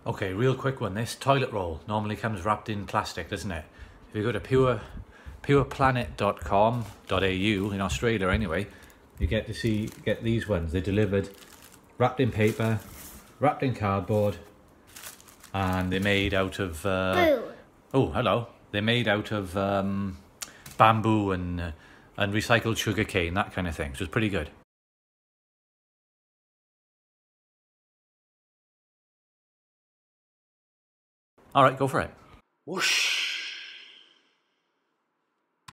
Okay, real quick one. This toilet roll normally comes wrapped in plastic, doesn't it? If you go to pureplanet.com.au in Australia anyway, you get these ones. They're delivered wrapped in paper, wrapped in cardboard, and they're made out of oh, hello. They're made out of bamboo and recycled sugar cane, that kind of thing. So it's pretty good. All right, go for it. Whoosh.